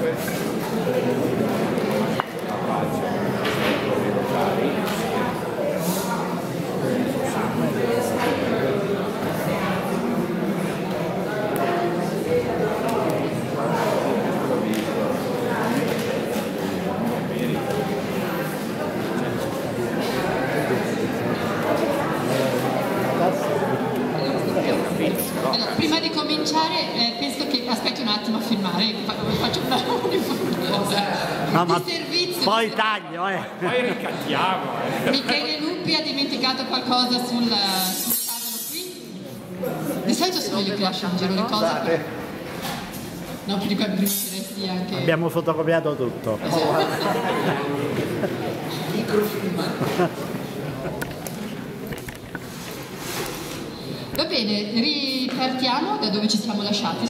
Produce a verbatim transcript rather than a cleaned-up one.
Allora, prima di cominciare eh, penso che aspetti un attimo a filmare, faccio una no, ma di servizio. Poi taglio, eh. Poi ricattiamo. Eh. Michele Lupi ha dimenticato qualcosa sul, sul tavolo qui. Di solito sono io che lascio un giro di cose. Per... No, più di qua prima che resti anche. Abbiamo fotocopiato tutto. Va bene, ripartiamo da dove ci siamo lasciati.